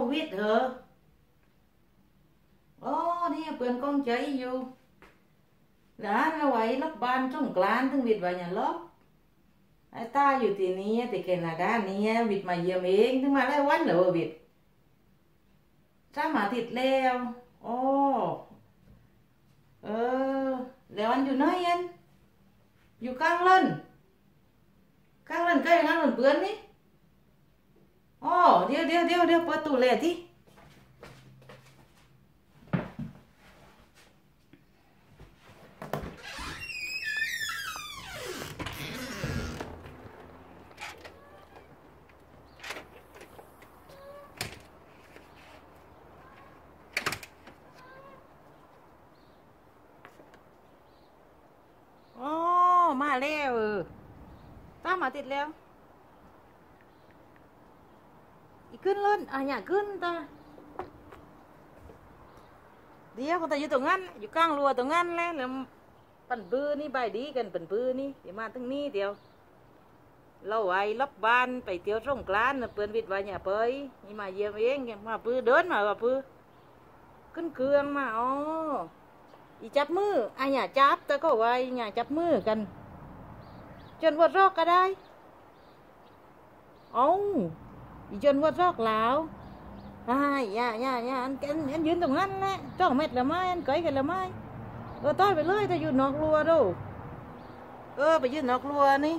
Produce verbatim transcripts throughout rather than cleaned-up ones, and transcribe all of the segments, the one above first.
วิดเหรอโอ้นี่เปื่อนกองใจอยู่ร้านเอาไว้รับบ้านสงกรานต์ถึงวิดไว้อย่าล็อกไอ้ตาอยู่ที่นี้ที่แคนาดานี่วิดมาเยี่ยมเองถึงมาได้วันเหรอวิดสามอาทิตย์แล้วโอ้เออแล้วอันอยู่ไหนอันอยู่กลางเล่นกลางเล่นใกล้กลางเล่นเปื่อนนี่อ๋อเดี๋ยวเดี๋ยวเดี๋ยวเดี๋ยวเปิดตู้เลยที่อ๋อมาแล้วเออตามมาติดแล้วอีกขึ้นเลยอ่ะอย่าขึ้นตาเดี๋ยวคนตาอยู่ตรงนั้นอยู่กลางรัวตรงนั้นแล้วแล้วปั่นปื้อนี่ใบดีกันปั่นปื้อนี่เดี๋ยวมาตั้งนี้เดียวเราไว้รับบ้านไปเที่ยวสงกรานต์เปื่อนวิทย์ไว้เนี่ยเปยนี่มาเยี่ยมเองมาปื้อเดินมาว่าปื้อขึ้นเครื่องมาอ๋ออีจับมืออ่ะอย่าจับแต่ก็ไว้อย่าจับมือกันจนวัดรอกก็ได้อ๋ออีจนวัดรอกแล้วอ่าอย่าอย่าอย่าอันอันอันยืนตรงนั้นแหละจ้องเม็ดละไม้อันเกยกันละไม้เออต้อยไปเลยถ้าอยู่นอกรัวดูเออไปยืนนอกรัวนี่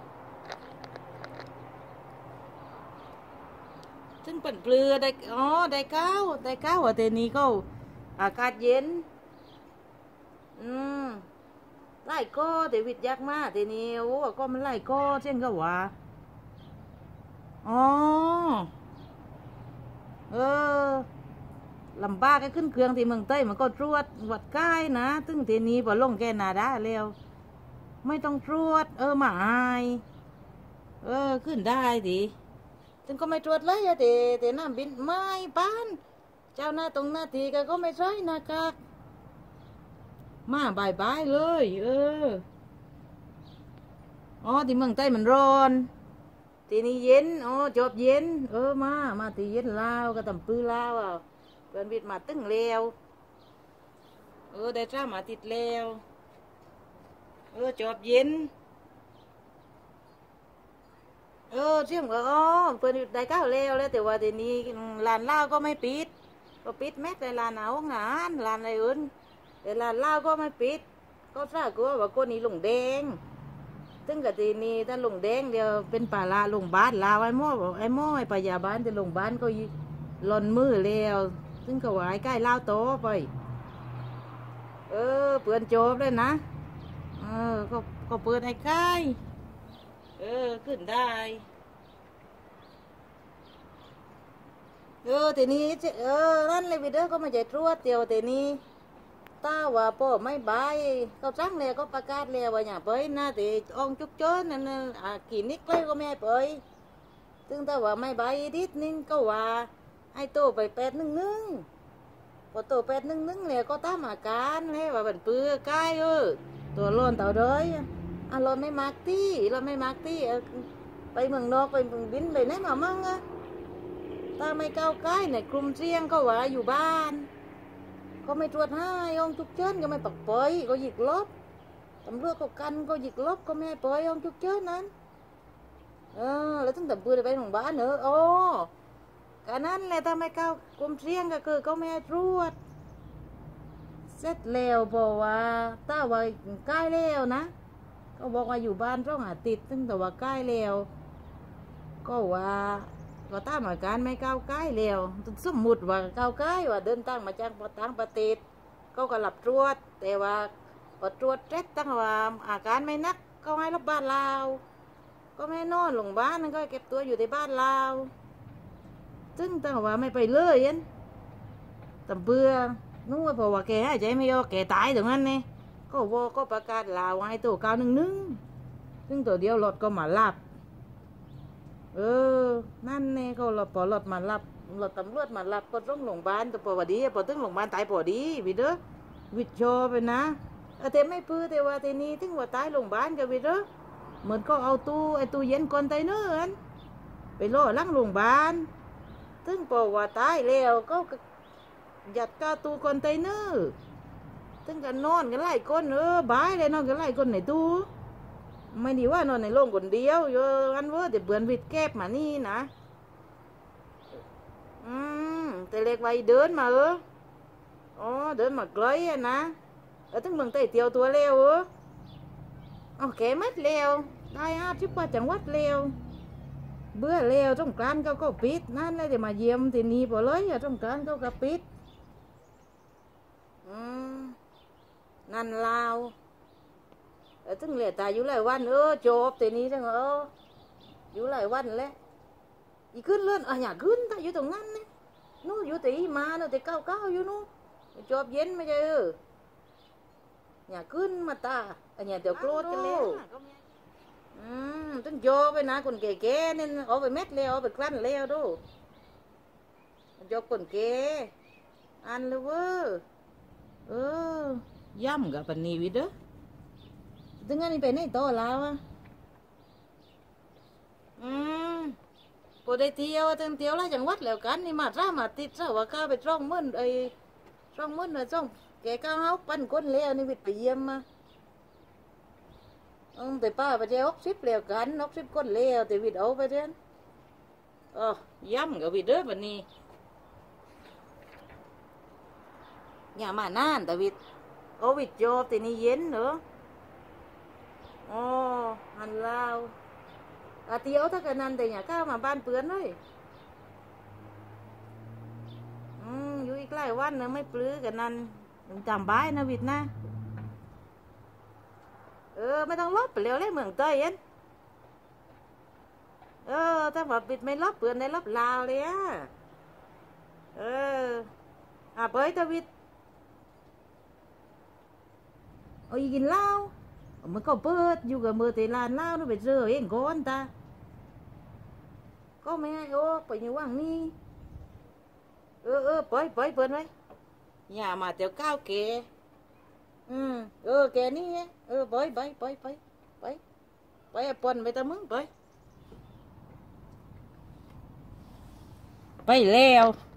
ถึงปั่นเปลือได้อ๋อได้ก้าวได้ก้าวว่าแต่นี้ก็อากาศเย็นอืมไล่ก็แต่วิทย์ยากมากแต่นี้โอ้ก็มันไล่ก็เช่นก็ว่าอ๋อเออลำบากก็ขึ้นเครื่องที่เมืองใต้มันก็ตรวจวัดใกล้นะตึงทีนี้พอลงแกนาได้แล้วไม่ต้องตรวจเออมาอายเออขึ้นได้ดิถึงก็ไม่ตรวจเลยอะแต่แต่น้ำบินไม่บ้านเจ้าหน้าตรงหน้าที่ก็ไม่ใช่นะครับมาบายบายเลยเอออ๋อที่เมืองใต้มันร้อนทีนี้เย็นอ๋อจบเย็นเออมามาที่เย็นลาวก็ตำปื้อลาวอ่ะเพื่อนวิทย์มาตึ้งเลวเออได้จ้ามาติดเลวเออจบเย็นเออเชื่อมก็อ๋อเพื่อนได้ก้าวเลวแล้วแต่ว่าทีนี้ลานลาวก็ไม่ปิดก็ปิดแม้แต่ลานเอางานลานอะไรอื่นแต่ลานลาวก็ไม่ปิดก็ทราบก็ว่าคนนี้ลงแดงซึ่งกับทีนี้ถ้าลงแดงเดียวเป็นป่าลาลงบ้านลาวไอ้หม้อไอ้หม้อไอ้ปยาบ้านจะลงบ้านก็หล่นมือแล้วซึ่งก็ว่าไอ้ใกล้ลาวโตไปเออเปื่อนโจบเลยนะเออก็ก็เปิดไอ้ใกล้เออขึ้นได้เออทีนี้เออนั่นเลยวิดีโอก็มาใจตรวจเดียวทีนี้ตาว่าพ่อไม่บายเขาสั่งเลยก็ประกาศเลยว่าอย่าไปนะแต่องจุกเจอนั่นอ่ะกี่นิดเลยก็ไม่ให้ไปถึงแต่ว่าไม่บายนิดนึงก็ว่าให้โตไปแปดหนึ่งหนึ่งพอโตแปดหนึ่งหนึ่งเลยก็ตามอาการเลยว่าเป็นเปลือกใกล้เออตัวร้อนเต่าเลยอ่ะเราไม่มากที่เราไม่มากที่ไปเมืองนอกไปเมืองบินไปไหนมามั่งอะถ้าไม่ก้าวใกล้ในกลุ่มเสี่ยงก็ว่าอยู่บ้านก็ไม่ตรวจให้องจุกเชิญก็ไม่ปักปอยก็หยิกลบตำรวจก็กันก็หยิกลบก็ไม่ให้ปอยองจุกเชิญนั้นเออแล้วตั้งแต่ปืนไปโรงพยาบาลเนอะโอ้การนั้นแหละถ้าไม่ก้าวกลุ่มเสี่ยงก็คือก็ไม่ให้ตรวจเสร็จแล้วบอกว่าถ้าว่าใกล้แล้วนะก็บอกว่าอยู่บ้านต้องหาติดตั้งแต่ว่าใกล้แล้วก็ว่าก็ตามอาการไม่ก้าวใกล้แล้วสมมุติว่าก้าวใกล้ว่าเดินทางมาจากต่างประเทศก็ก็หลับตรวจแต่ว่าพอตรวจเสร็จตั้งว่าอาการไม่นักก็ให้รับบ้านลาวก็ไม่นอนหลงบ้านนั่นก็เก็บตัวอยู่ในบ้านลาวซึ่งตั้งว่าไม่ไปเลยยันตำเบื่อนู้นเพราะว่าแกหายใจไม่ออกแกตายตรงนั้นเนี่ยก็วอก็ประกาศลาวให้ตัวเก้าหนึ่งหนึ่งซึ่งตัวเดียวรถก็มาลับเออนั่นเนี่ยเขาพอรถมารับรถตำรวจมารับก็ต้องโรงพยาบาลแต่พอวันดีพอถึงโรงพยาบาลตายพอดีวิเด้อวิดโชไปนะแต่ไม่พื้นแต่ว่าทีนี้ถึงว่าตายโรงพยาบาลกับวิเด้อเหมือนก็เอาตู้ไอ้ตู้เย็นคอนเทนเนอร์ไปล่อลังโรงพยาบาลถึงพอว่าตายแล้วก็หยัดกาตูคอนเทนเนอร์ถึงกันนอนกันไล่คนเออบายเลยนอนกันไล่คนในตู้ไม่ดีว่านอนในโรงคนเดียวโยอันเวอร์แต่เบือนวิดแก็บมานี่นะอืมแต่เล็กไว้เดินมาเอออ๋อเดินมาไกลอะนะแล้วถึงเมืองใต้เตียวตัวเร็วเออโอเคมัดเร็วได้อาชิบว่าจังหวัดเร็วเบื่อเร็วต้องการเขาก็ปิดนั่นเลยจะมาเยี่ยมที่นี่พอเลยอะต้องการเขาก็ปิดอืมนั่นลาวแล้วถึงเหลือตายอยู่หลายวันเออจบทีนี้จังเอออยู่หลายวันแล้วอีขึ้นเลื่อนอ่ะอย่าขึ้นถ้าอยู่ตรงนั้นนี่นู้อยู่แต่อีมานู้แต่เก้าเก้าอยู่นู้จบเย็นไม่ใช่เอออย่าขึ้นมาตาอันนี้เดี๋ยวโกรธกันแล้วอืมต้องโยไปนะคนแก่ๆนี่เอาไปเม็ดแล้วเอาไปกลั่นแล้วดูโยคนแก่อันเลยเว้อเออย่ำกับปันนี้วิเด้อถึงงั้นนี่ไปไหนต่อแล้วอ่ะอืมพอได้เที่ยวเที่ยวเที่ยวแล้วจังหวัดแล้วกันนี่มาจ้ามาติดซะว่าข้าไปจ้องมึนไอ้จ้องมึนนะจ้องแกก้าวเฮาปั้นก้นแล้วนี่วิทย์ไปเยี่ยมมาอืมแต่ป้าไปเจ้าหกสิบแล้วกันหกสิบก้นแล้วแต่วิทย์เอาไปเด่นอ๋อย่ำกับวิทย์เด้อปันนี้อย่ามานานแต่วิทย์เอาวิทย์โยบแต่นี่เย็นเนอะอ๋อหันลาวอาเตียวถ้ากันนั้นแต่อย่าก้าวมาบ้านเปื้อนเลยอืมอยู่อีกหลายวันนะไม่ปลื้อกันนั้นจำบ้ายนะวิทย์นะเออไม่ต้องลบไปเร็วเลยเมืองเตยเอ็นเออถ้าว่าวิทย์ไม่ลบเปื้อนได้ลบลาวเลยอ่ะเอออ่ะเปิดตะวิทย์เอาอีกินเหล้ามันก็เปิดอยู่กับมือแต่ลานเหล้านู่นไปเจอเองก่อนตาก็ไม่ให้โอ้ไปอยู่ว่างนี่เออเออไปไปเปิดไว้อย่ามาเดี๋ยวก้าวเกอืมเออแกนี่เออไปไปไปไปไปไปปนไปตะมึงไปไปแล้ว